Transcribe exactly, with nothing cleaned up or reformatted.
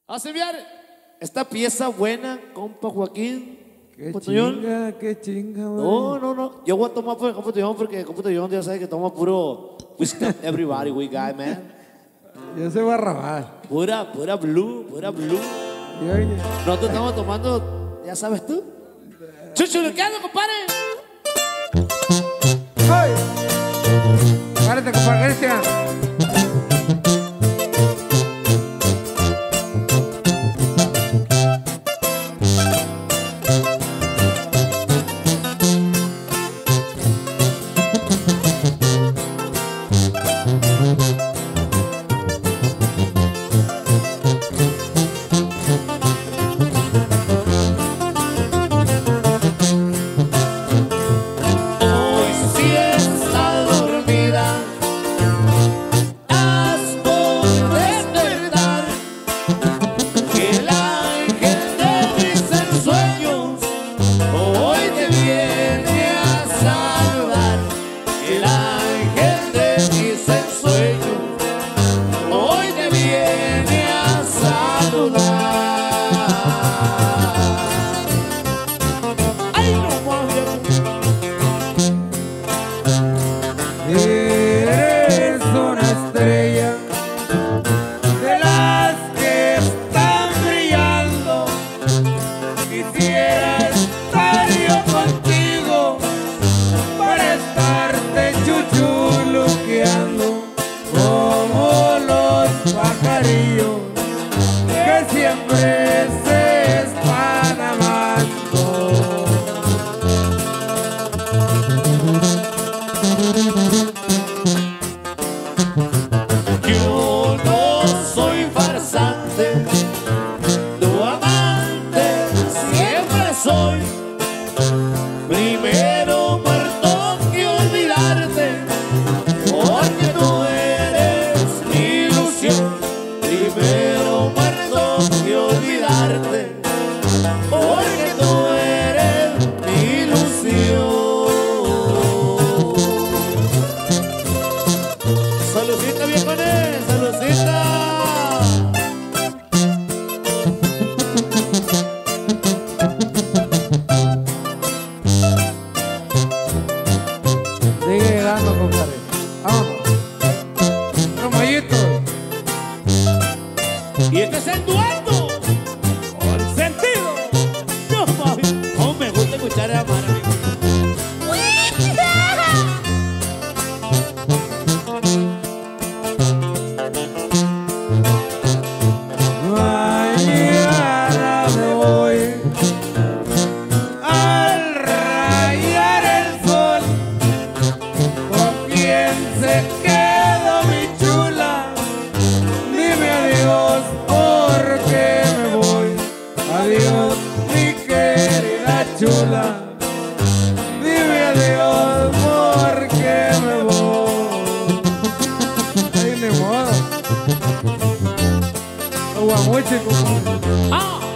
Vamos a enviar esta pieza buena, compa Joaquín. Qué Putuñón. chinga, qué chinga, güey. No, no, no. Yo voy a tomar por compa Tuñón porque compa Tuñón ya sabe que toma puro whiskey everybody, we guy, man. Yo soy Barrabás. Pura, pura blue, pura blue. Y oye, Nosotros estamos tomando, ya sabes tú. Chuchuluqueando, compadre. ¡ay! Párate, compadre Cristian. Hoy sí está dormida, haz por despertar, que el ángel de mis ensueños hoy te viene a saludar. El ángel de mis ensueños hoy te viene a saludar. Ay, no más bien. Eres una estrella de las que están brillando. Quisiera estar yo contigo para estarte chuchuluqueando como los pajarillos que siempre se están amando. Yo no soy farsante, tu amante siempre soy. Primero muerto que olvidarte, porque tú eres mi ilusión. Primero muerto que olvidarte, porque tú eres mi ilusión. Saludcita, viejones, saludcita. Sigue llegando, compadre. Vámonos. Romayito. Y este es el dueto con sentido. No, mami, cómo me gusta escuchar a Mara, amigo. Mañana me voy al rayar el sol. ¿Con quién se quedó mi chula? Dime adiós porque me voy. Adiós mi querida chula. Dime adiós porque me voy. Ay, ni modo. Aguamuche, compadre. Ah.